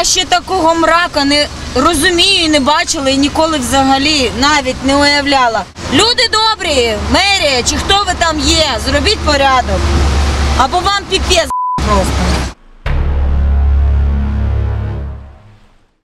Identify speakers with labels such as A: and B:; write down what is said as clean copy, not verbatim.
A: ще такого мрака не розумію і не бачила, і ніколи взагалі навіть не уявляла. Люди добрі, мерія, чи хто ви там є, зробіть порядок. Або вам піпець.